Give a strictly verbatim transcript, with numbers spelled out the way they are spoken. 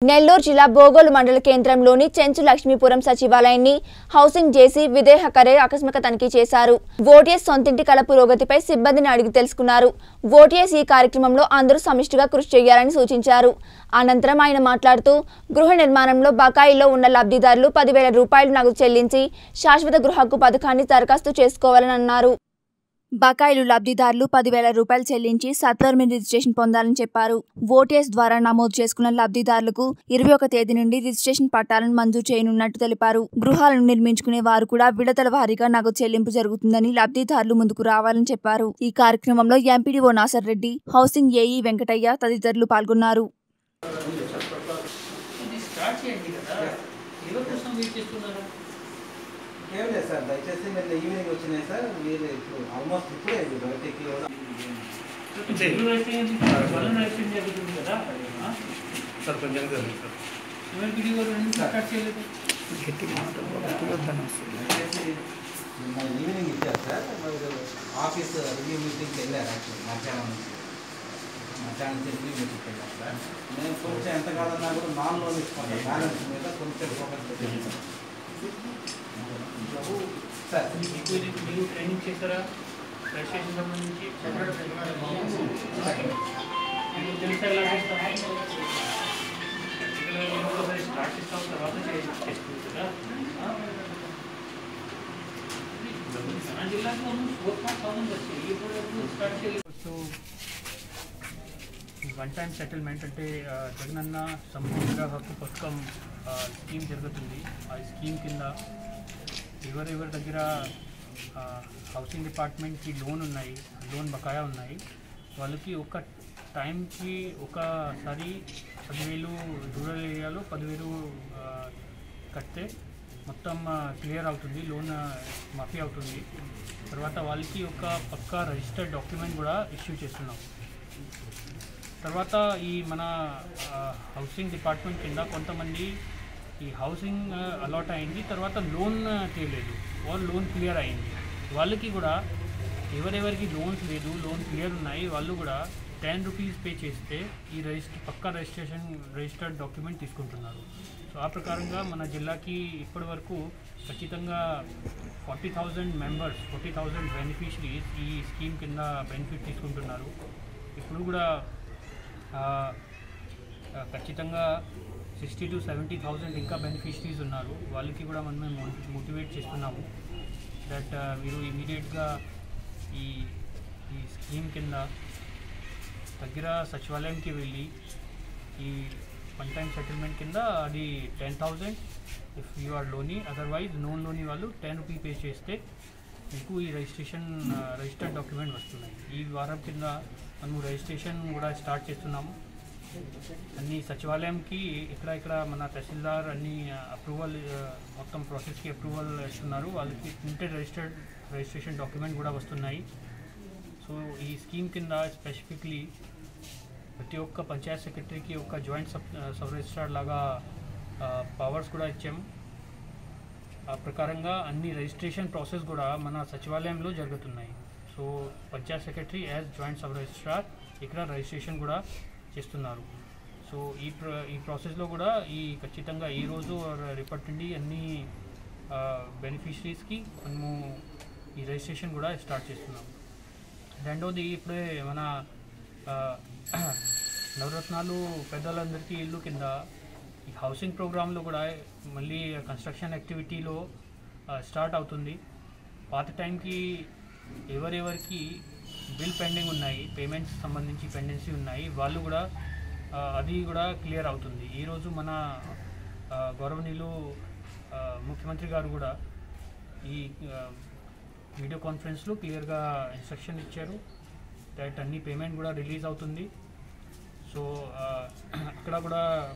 నెల్లూరు జిల్లా బోగోలు మండల కేంద్రంలోని చెంచు లక్ష్మీపురం సచివాలయాన్ని హౌసింగ్ జేసీ విదేహకరే ఆకస్మిక తనిఖీ చేశారు. ఓటీఎస్ సొంతింటి కల పురోగతిపై సిబ్బందిని అడిగి తెలుసుకున్నారు. ఓటీఎస్ ఈ కార్యక్రమంలో అందరూ సమిష్టిగా కృషి చేయాలని సూచించారు. అనంతరం ఆయన మాట్లాడుతూ గృహ నిర్మాణంలో బకాయిలో ఉన్న లబ్ధిదారులు పదివేల రూపాయలు నగదు చెల్లించి శాశ్వత గృహ హక్కు పథకాన్ని దరఖాస్తు చేసుకోవాలని అన్నారు. బకాయిలు లబ్ధిదారులు పదివేల రూపాయలు చెల్లించి సత్వరమే రిజిస్ట్రేషన్ పొందాలని చెప్పారు. ఓటీఎస్ ద్వారా నమోదు చేసుకున్న లబ్ధిదారులకు ఇరవై ఒక తేదీ నుండి రిజిస్ట్రేషన్ పట్టాలను మంజూరు చేయనున్నట్టు తెలిపారు. గృహాలను నిర్మించుకునే వారు కూడా విడతల వారీగా నగదు చెల్లింపు జరుగుతుందని లబ్ధిదారులు ముందుకు రావాలని చెప్పారు. ఈ కార్యక్రమంలో MPDO Nasar Reddy, housing AE Venkataiah తదితరులు పాల్గొన్నారు. ఏం లేదు సార్, దయచేసి మీరు ఈవినింగ్ వచ్చినాయి సార్, మీరు ఇప్పుడు ఆల్మోస్ట్ ఇప్పుడే బయటికి ఈవినింగ్ ఇచ్చారు సార్. ఆఫీస్ రివ్యూ మీటింగ్కి వెళ్ళారు. యాక్చువల్లీ మధ్యాహ్నం నుంచి మధ్యాహ్నం నుంచి రివ్యూ మీటింగ్కి వెళ్ళారు సార్. నేను కొంచెం ఎంత కాదన్నా కూడా నాన్ లోన్ ఇచ్చుకుంటాను, బ్యాలెన్స్ మీద కొంచెం ఫోకస్ పెట్టాను సార్. మీరు ట్రైనింగ్ చేస్తారా రిజిస్ట్రేషన్ సంబంధించి? స్టార్ట్ చేస్తాం తర్వాత చేస్తుంది కదా. మన జిల్లాలో ఫోర్ పాయింట్ థౌసండ్ వచ్చాయి, ఇప్పుడు స్టార్ట్ చేయలేదు. వన్ టైం సెటిల్మెంట్ అంటే జగనన్న సంపూర్ణ హక్కు పథకం స్కీమ్ జరుగుతుంది. ఆ స్కీమ్ కింద ఎవరెవరి దగ్గర హౌసింగ్ డిపార్ట్మెంట్కి లోన్ ఉన్నాయి, లోన్ బకాయా ఉన్నాయి, వాళ్ళకి ఒక టైంకి ఒకసారి పదివేలు రూరల్ ఏరియాలో పదివేలు కడితే మొత్తం క్లియర్ అవుతుంది, లోన్ మాఫీ అవుతుంది. తర్వాత వాళ్ళకి ఒక పక్కా రిజిస్టర్డ్ డాక్యుమెంట్ కూడా ఇష్యూ చేస్తున్నాం. తర్వాత ఈ మన హౌసింగ్ డిపార్ట్మెంట్ కింద కొంతమంది ఈ హౌసింగ్ అలాట్ అయింది, తర్వాత లోన్ తీయలేదు, వాళ్ళు లోన్ క్లియర్ అయింది. వాళ్ళకి కూడా ఎవరెవరికి లోన్స్ లేదు, లోన్ క్లియర్ ఉన్నాయి, వాళ్ళు కూడా టెన్ రూపీస్ పే చేస్తే ఈ రిజిస్టర్ పక్కా రిజిస్ట్రేషన్ రిజిస్టర్డ్ డాక్యుమెంట్ తీసుకుంటున్నారు. సో ఆ ప్రకారంగా మన జిల్లాకి ఇప్పటి వరకు ఖచ్చితంగా forty thousand members forty thousand beneficiaries ఈ స్కీమ్ కింద బెనిఫిట్ తీసుకుంటున్నారు. ఇప్పుడు కూడా ఖచ్చితంగా సిక్స్టీ టు సెవెంటీ థౌజండ్ ఇంకా బెనిఫిషరీస్ ఉన్నారు. వాళ్ళకి కూడా మనం మోటివేట్ చేస్తున్నాము దట్ మీరు ఇమీడియట్గా ఈ ఈ స్కీమ్ కింద దగ్గర సచివాలయంకి వెళ్ళి ఈ వన్ టైం సెటిల్మెంట్ కింద అది ten thousand if you are loanee, otherwise non loanee వాళ్ళు టెన్ రూపీ పే చేస్తే మీకు ఈ రిజిస్ట్రేషన్ రిజిస్టర్డ్ డాక్యుమెంట్ వస్తున్నాయి. ఈ వారం కింద మనము రిజిస్ట్రేషన్ కూడా స్టార్ట్ చేస్తున్నాము. అన్ని సచివాలయంకి ఇక్కడ ఇక్కడ మన తహసీల్దార్ అన్ని అప్రూవల్ మొత్తం ప్రాసెస్కి అప్రూవల్ ఇస్తున్నారు. వాళ్ళకి ప్రింటెడ్ రిజిస్టర్డ్ రిజిస్ట్రేషన్ డాక్యుమెంట్ కూడా వస్తున్నాయి. సో ఈ స్కీమ్ కింద స్పెసిఫిక్లీ ప్రతి ఒక్క పంచాయత్ సెక్రటరీకి ఒక జాయింట్ సబ్ సబ్ రిజిస్ట్రార్ లాగా పవర్స్ కూడా ఇచ్చాము. ఆ ప్రకారంగా అన్ని రిజిస్ట్రేషన్ ప్రాసెస్ కూడా మన సచివాలయంలో జరుగుతున్నాయి. So panchayat secretary as joint sub registrar ఇక్కడ రిజిస్ట్రేషన్ కూడా చేస్తున్నారు. సో ఈ ప్ర ఈ ప్రాసెస్లో కూడా ఈ ఖచ్చితంగా ఈరోజు రేపటి నుండి అన్ని బెనిఫిషరీస్కి మనము ఈ రిజిస్ట్రేషన్ కూడా స్టార్ట్ చేస్తున్నాము. రెండోది ఇప్పుడే మన నవరత్నాలు పెద్దలందరికీ ఇల్లు కింద ఈ హౌసింగ్ ప్రోగ్రాంలో కూడా మళ్ళీ కన్స్ట్రక్షన్ యాక్టివిటీలో స్టార్ట్ అవుతుంది. పాత టైంకి ఎవరెవరికి బిల్ పెండింగ్ ఉన్నాయి, పేమెంట్స్ సంబంధించి పెండెన్సీ ఉన్నాయి, వాళ్ళు కూడా అది కూడా క్లియర్ అవుతుంది. ఈరోజు మన గౌరవనీయులు ముఖ్యమంత్రి గారు కూడా ఈ వీడియో కాన్ఫరెన్స్లో క్లియర్గా ఇన్స్ట్రక్షన్ ఇచ్చారు దట్ అన్ని పేమెంట్ కూడా రిలీజ్ అవుతుంది. సో అక్కడ కూడా